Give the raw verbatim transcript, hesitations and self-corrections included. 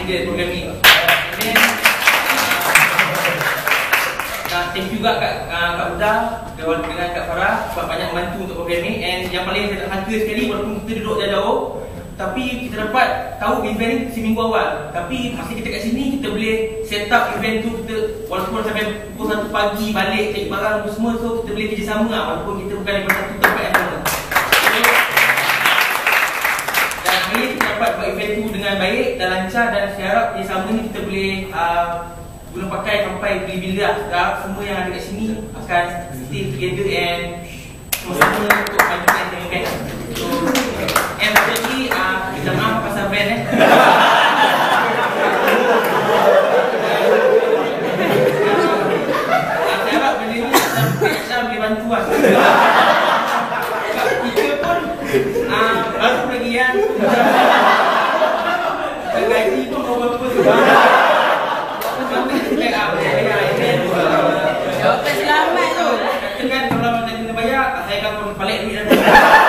leader program ni. Then uh, thank you juga kat uh, Kak Uda dengan Kak Farah sebab banyak membantu untuk program ni. And yang paling saya tak sangka sekali, walaupun kita duduk jauh-jauh, tapi kita dapat tahu event ni seminggu awal. Tapi masa kita kat sini, kita boleh set up event tu, kita walaupun sampai pukul satu pagi balik cari barang tu semua, so kita boleh kerjasama lah, walaupun kita bukan daripada satu tempat yang sama. Dan hari ni kita dapat buat event tu dengan baik dan lancar, dan saya harap kerjasama ni kita boleh uh, guna pakai sampai bila-bila lah. Sebab semua yang ada kat sini akan stay together and sama-sama untuk majukan event. So, and satu lagi, uh, minta maaf pasal band eh. Saya harap benda ni Aisyah boleh bantu lah. Kita pun uh, baru lagi kan. Gaji pun berapa sebab jawapan selamat tu. Kan kalau nak kena bayar, saya akan balik duit nanti.